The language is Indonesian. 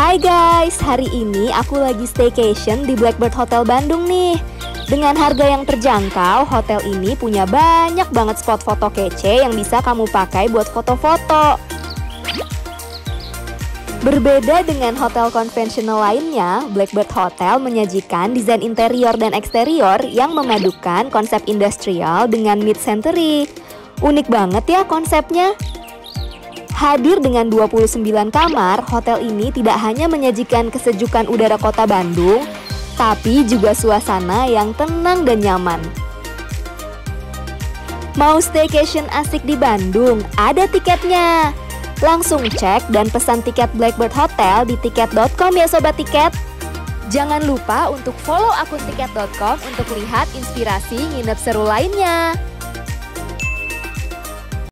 Hai guys, hari ini aku lagi staycation di Blackbird Hotel Bandung nih. Dengan harga yang terjangkau, hotel ini punya banyak banget spot foto kece yang bisa kamu pakai buat foto-foto. Berbeda dengan hotel konvensional lainnya, Blackbird Hotel menyajikan desain interior dan eksterior yang memadukan konsep industrial dengan mid-century. Unik banget ya konsepnya. Hadir dengan 29 kamar, hotel ini tidak hanya menyajikan kesejukan udara kota Bandung, tapi juga suasana yang tenang dan nyaman. Mau staycation asik di Bandung? Ada tiketnya! Langsung cek dan pesan tiket Blackbird Hotel di tiket.com ya Sobat Tiket! Jangan lupa untuk follow akun tiket.com untuk lihat inspirasi nginep seru lainnya.